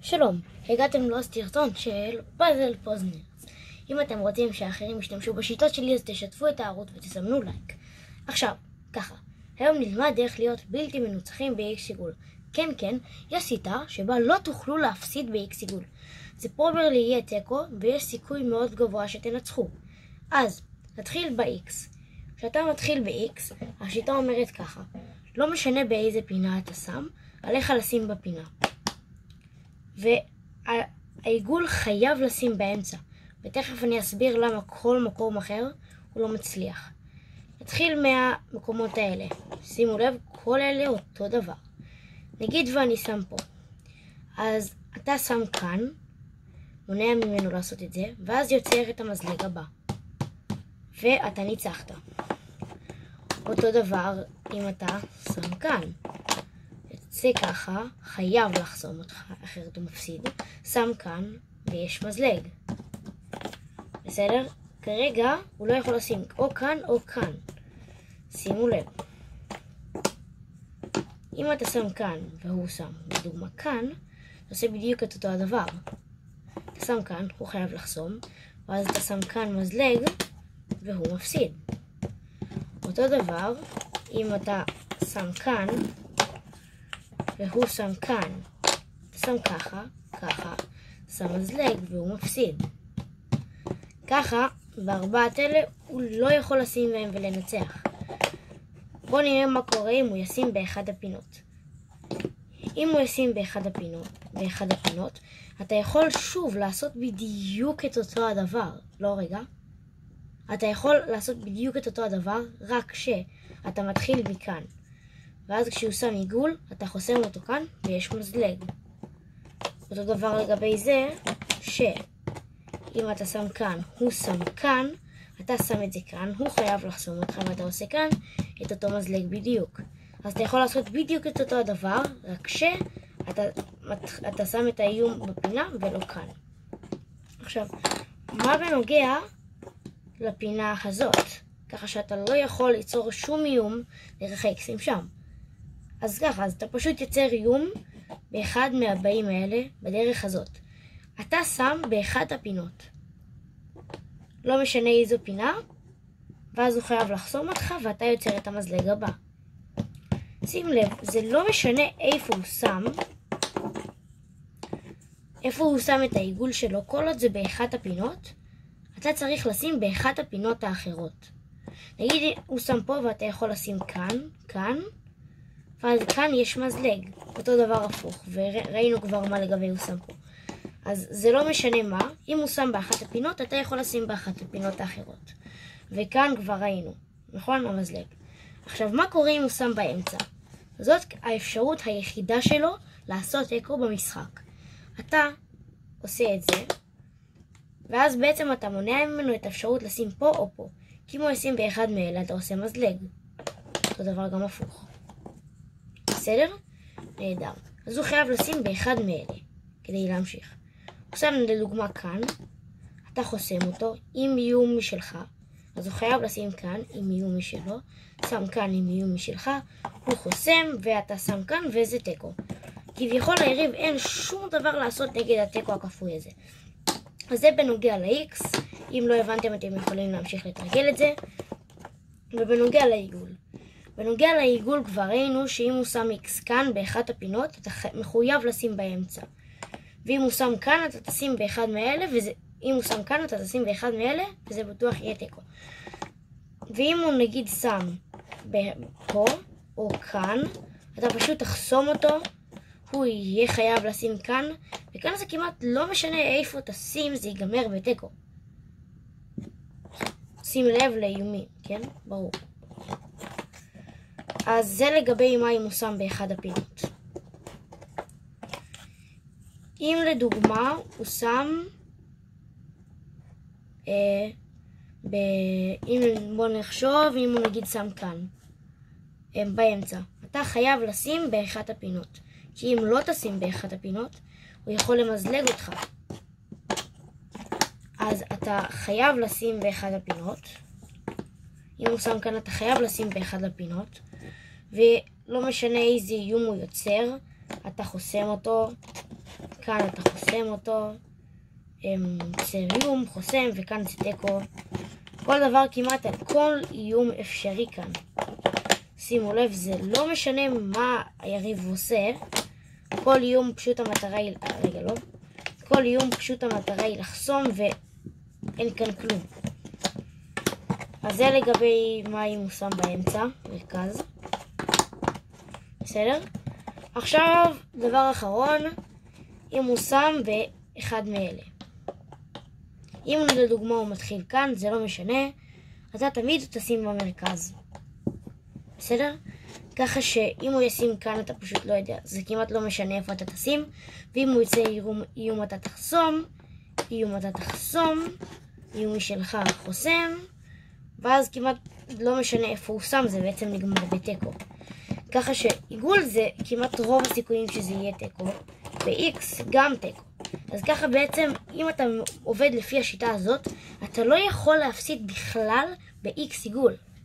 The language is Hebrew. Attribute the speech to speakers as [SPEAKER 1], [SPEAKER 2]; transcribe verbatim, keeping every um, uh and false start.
[SPEAKER 1] שלום, הגעתם לעוד סרטון של פאזל פוזנר. אם אתם רוצים שאחרים ישתמשו בשיטות שלי אז תשתפו את הערוץ ותסמנו לייק. עכשיו, ככה, היום נלמד איך להיות בלתי מנוצחים ב-X עיגול. כן כן, יש שיטה שבה לא תוכלו להפסיד ב-X עיגול. זה פרוברלי יהיה תיקו ויש סיכוי מאוד גבוה שתנצחו. אז, נתחיל ב-X. כשאתה מתחיל ב-X, השיטה אומרת ככה, לא משנה באיזה פינה אתה שם, עליך לשים בפינה. והעיגול חייב לשים באמצע, ותכף אני אסביר למה כל מקום אחר הוא לא מצליח. נתחיל מהמקומות האלה. שימו לב, כל אלה אותו דבר. נגיד ואני שם פה. אז אתה שם כאן, מונע ממנו לעשות את זה, ואז יוצר את המזלג הבא. ואתה ניצחת. אותו דבר אם אתה שם כאן. זה ככה, חייב לחסום אותך, אחרת הוא מפסיד. שם כאן, ויש מזלג. בסדר? כרגע הוא לא יכול לשים או כאן או כאן. שימו לב. אם אתה שם כאן, והוא שם, בדוגמה כאן, אתה עושה בדיוק את אותו הדבר. אתה שם כאן, הוא חייב לחסום, ואז אתה שם כאן מזלג, והוא מפסיד. אותו דבר, אם אתה שם כאן, והוא שם כאן, אתה שם ככה, ככה, שם מזלג והוא מפסיד. ככה, בארבעת אלה הוא לא יכול לשים בהם ולנצח. בואו נראה מה קורה אם הוא ישים באחד הפינות. אם הוא ישים באחד הפינות, באחד הפינות, אתה יכול שוב לעשות בדיוק את אותו הדבר. לא רגע. אתה יכול לעשות בדיוק את אותו הדבר, רק שאתה מתחיל מכאן. ואז כשהוא שם עיגול, אתה חוסם אותו כאן, ויש מזלג. אותו דבר לגבי זה, שאם אתה שם כאן, הוא שם כאן, אתה שם את זה כאן, הוא חייב לחסום אותך, ואתה עושה כאן את אותו מזלג בדיוק. אז אתה יכול לעשות בדיוק את אותו הדבר, רק שאתה אתה שם את האיום בפינה ולא כאן. עכשיו, מה בנוגע לפינה הזאת? ככה שאתה לא יכול ליצור שום איום דרך האקסים שם. אז ככה, אז אתה פשוט יוצר איום באחד מהבאים האלה בדרך הזאת. אתה שם באחד הפינות. לא משנה איזו פינה, ואז הוא חייב לחסום אותך ואתה יוצר את המזלג הבא. שים לב, זה לא משנה איפה הוא שם, איפה הוא שם את העיגול שלו, כל עוד זה באחת הפינות, אתה צריך לשים באחת הפינות האחרות. נגיד, הוא שם פה ואתה יכול לשים כאן, כאן, ואז כאן יש מזלג, אותו דבר הפוך, וראינו כבר מה לגבי הוא שם פה. אז זה לא משנה מה, אם הוא שם באחת הפינות, אתה יכול לשים באחת הפינות האחרות. וכאן כבר ראינו, נכון? המזלג. עכשיו, מה קורה אם הוא שם באמצע? זאת האפשרות היחידה שלו לעשות אקו במשחק. אתה עושה את זה, ואז בעצם אתה מונע ממנו את האפשרות לשים פה או פה. כי אם הוא ישים באחד מאלה, אתה עושה מזלג. אותו דבר גם הפוך. בסדר? נהדר. אז הוא חייב לשים באחד מאלה, כדי להמשיך. הוא שם לדוגמה כאן, אתה חוסם אותו עם איום משלך, אז הוא חייב לשים כאן עם איום משלו, שם כאן עם איום משלך, הוא חוסם ואתה שם כאן וזה טקו. כביכול ליריב אין שום דבר לעשות נגד הטקו הכפוי הזה. אז זה בנוגע ל-X, אם לא הבנתם אתם יכולים להמשיך לתרגל את זה, ובנוגע לעיגול. בנוגע לעיגול כבר ראינו שאם הוא שם X כאן באחת הפינות, אתה מחויב לשים באמצע. ואם הוא שם כאן, אתה תשים באחד מאלה, ואם הוא שם כאן, אתה תשים באחד מאלה, וזה בטוח יהיה תיקו. ואם הוא נגיד שם פה, או כאן, אתה פשוט תחסום אותו, הוא יהיה חייב לשים כאן, וכאן זה כמעט לא משנה איפה תשים, זה ייגמר בתיקו. שים לב לאיומים, כן? ברור. אז זה לגבי מה אם הוא שם באחד הפינות. אם לדוגמה הוא שם אה, ב... אם בוא נחשוב, אם הוא נגיד שם כאן אה, באמצע, אתה חייב לשים באחת הפינות, כי אם לא תשים באחת הפינות הוא יכול למזלג אותך. אז אתה חייב לשים באחד הפינות. אם הוא שם כאן אתה חייב לשים באחד הפינות, ולא משנה איזה איום הוא יוצר, אתה חוסם אותו כאן אתה חוסם אותו, יוצר איום, חוסם, וכאן זה תיקו. כל דבר כמעט על כל איום אפשרי כאן. שימו לב, זה לא משנה מה היריב עושה, כל איום פשוט המטרה היא, רגע לא, כל איום פשוט המטרה היא לחסום ואין כאן כלום. אז זה לגבי מה אם הוא שם באמצע, מרכז. בסדר? עכשיו, דבר אחרון, אם הוא שם באחד מאלה. אם לדוגמה הוא מתחיל כאן, זה לא משנה, אתה תמיד תשים במרכז. בסדר? ככה שאם הוא ישים כאן אתה פשוט לא יודע, זה כמעט לא משנה איפה אתה תשים, ואם הוא יצא איום, איום אתה תחסום, איום אתה תחסום, איום שלך חוסם, ואז כמעט לא משנה איפה הוא שם, זה בעצם נגמר בתיקו. ככה שעיגול זה כמעט רוב הסיכויים שזה יהיה תיקו, ב-X גם תיקו. אז ככה בעצם, אם אתה עובד לפי השיטה הזאת, אתה לא יכול להפסיד בכלל ב-X עיגול.